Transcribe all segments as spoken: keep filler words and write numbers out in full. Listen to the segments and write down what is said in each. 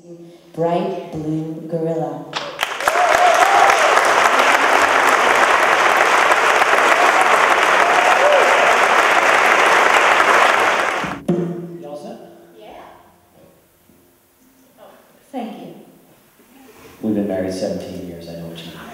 Bright Blue Gorilla. You all set? Yeah. Oh, thank you. We've been married seventeen years, I know what you mean.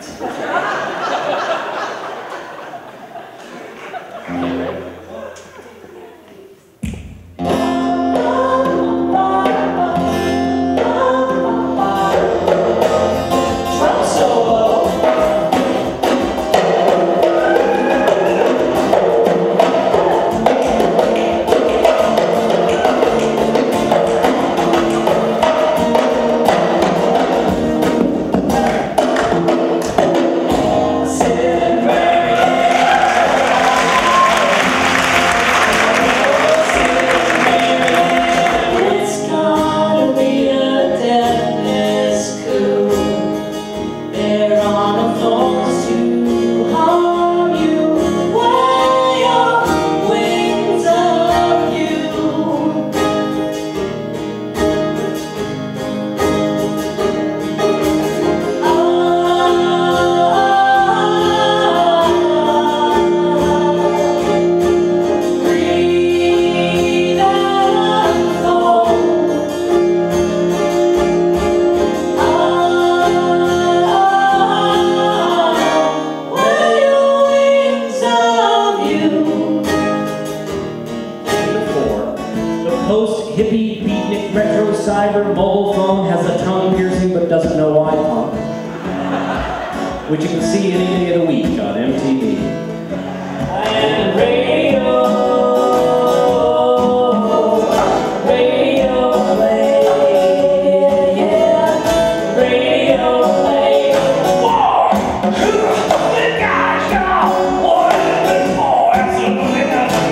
Hippie, beatnik, retro, cyber, mobile phone has a tongue piercing but doesn't know why punk, which you can see any day of the week on M T V. And radio, radio play, yeah, radio play. Whoa! This guy's got what is this for? Absolutely nothing.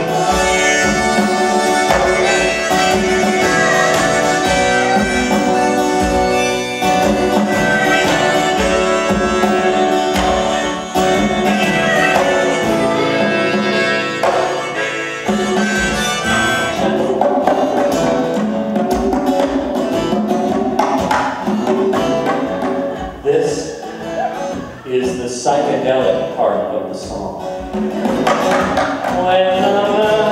This is the psychedelic part of the song. When